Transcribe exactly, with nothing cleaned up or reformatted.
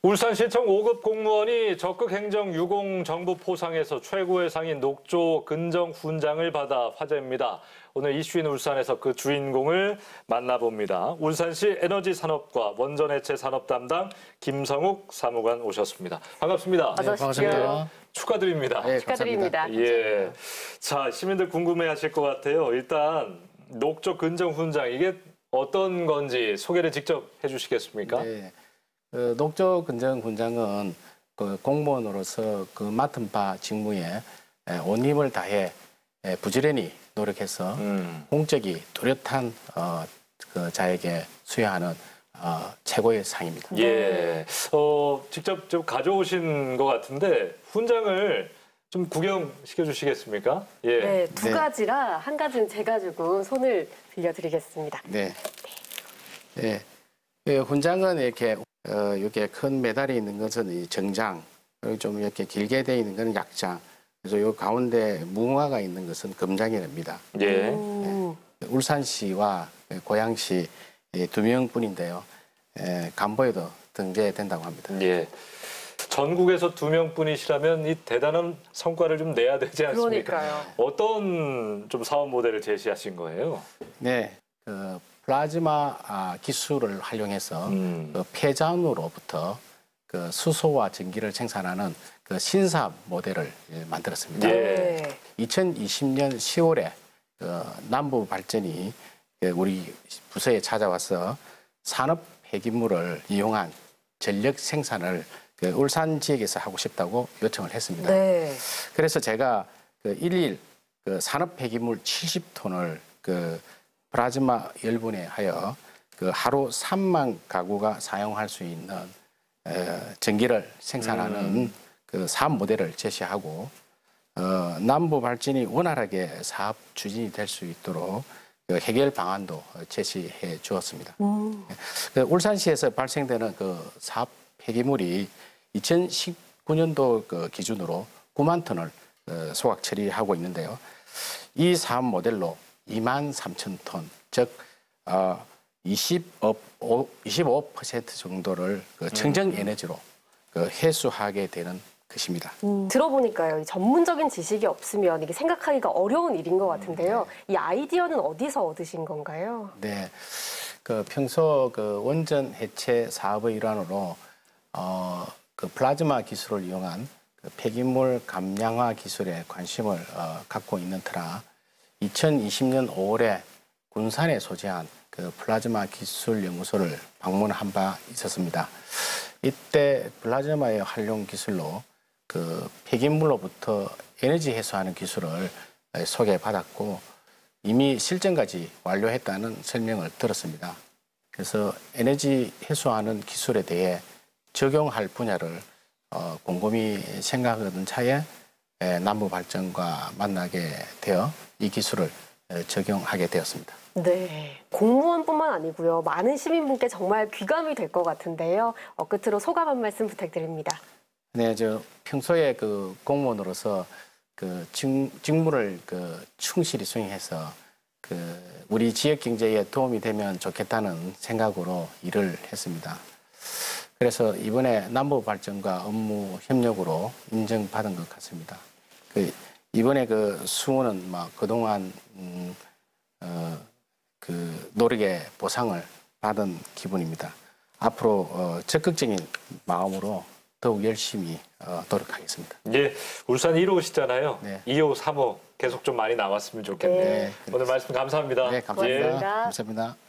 울산시청 오 급 공무원이 적극 행정 유공 정부 포상에서 최고의 상인 녹조 근정 훈장을 받아 화제입니다. 오늘 이슈인 울산에서 그 주인공을 만나봅니다. 울산시 에너지산업과 원전해체 산업 담당 김성욱 사무관 오셨습니다. 반갑습니다. 네, 반갑습니다. 축하드립니다. 네, 축하드립니다. 예, 자 시민들 궁금해하실 것 같아요. 일단 녹조 근정 훈장 이게 어떤 건지 소개를 직접 해주시겠습니까? 네. 그 녹조 근정 훈장은 그 공무원으로서 그 맡은 바 직무에 온 힘을 다해 부지런히 노력해서 음. 공적이 뚜렷한 어, 그 자에게 수여하는 어, 최고의 상입니다. 예, 어, 직접 좀 가져오신 것 같은데 훈장을 좀 구경시켜 주시겠습니까? 예. 네, 두 네. 가지라 한 가지는 제가 주고 손을 빌려드리겠습니다. 네. 네. 예, 훈장은 이렇게 어, 이렇게 큰 메달이 있는 것은 이 정장, 그리고 좀 이렇게 길게 되어 있는 것은 약장, 그래서 이 가운데 무궁화가 있는 것은 금장이랍니다. 예. 음. 울산시와 고양시 두 명뿐인데요. 에, 간보에도 등재된다고 합니다. 예. 전국에서 두 명뿐이시라면 이 대단한 성과를 좀 내야 되지 않습니까? 그러니까요. 어떤 좀 사업 모델을 제시하신 거예요? 네, 그 플라즈마 아, 기술을 활용해서 음. 그 폐자원으로부터 그 수소와 전기를 생산하는 그 신사업 모델을 예, 만들었습니다. 예. 네. 이천이십 년 시월에 그 남부 발전이 그 우리 부서에 찾아와서 산업 폐기물을 이용한 전력 생산을 그 울산 지역에서 하고 싶다고 요청을 했습니다. 네. 그래서 제가 그 일일 그 산업 폐기물 칠십 톤을 그 플라즈마 열분에 하여 그 하루 삼만 가구가 사용할 수 있는 에, 전기를 생산하는 음. 그 사업 모델을 제시하고 어, 남부 발전이 원활하게 사업 추진이 될 수 있도록 그 해결 방안도 제시해 주었습니다. 음. 그 울산시에서 발생되는 그 사업 폐기물이 이천십구 년도 그 기준으로 구만 톤을 어, 소각 처리하고 있는데요. 이 사업 모델로 이만 삼천 톤, 즉 어, 이십오 퍼센트 정도를 그 청정 에너지로 그 회수하게 되는 것입니다. 음. 들어보니까요, 이 전문적인 지식이 없으면 이게 생각하기가 어려운 일인 것 같은데요. 이 아이디어는 어디서 얻으신 건가요? 네, 그 평소 그 원전 해체 사업의 일환으로 어, 그 플라즈마 기술을 이용한 그 폐기물 감량화 기술에 관심을 어, 갖고 있는 터라 이천이십 년 오월에 군산에 소재한 그 플라즈마 기술 연구소를 방문한 바 있었습니다. 이때 플라즈마의 활용 기술로 그 폐기물로부터 에너지 해소하는 기술을 소개받았고 이미 실전까지 완료했다는 설명을 들었습니다. 그래서 에너지 해소하는 기술에 대해 적용할 분야를 어, 곰곰이 생각하던 차에 에, 남부 발전과 만나게 되어 이 기술을 에, 적용하게 되었습니다. 네. 공무원뿐만 아니고요. 많은 시민분께 정말 귀감이 될 것 같은데요. 어, 끝으로 소감 한 말씀 부탁드립니다. 네, 저 평소에 그 공무원으로서 그 직, 직무를 그 충실히 수행해서 그 우리 지역 경제에 도움이 되면 좋겠다는 생각으로 일을 했습니다. 그래서 이번에 남부 발전과 업무 협력으로 인정받은 것 같습니다. 그 이번에 그 수호는 막 그동안 음, 어, 그 노력의 보상을 받은 기분입니다. 앞으로 어, 적극적인 마음으로 더욱 열심히 어, 노력하겠습니다. 예, 울산 일 호시잖아요. 네. 이 호, 삼 호 계속 좀 많이 나왔으면 좋겠네요. 네. 오늘 말씀 감사합니다. 네, 감사합니다. 고맙습니다. 감사합니다.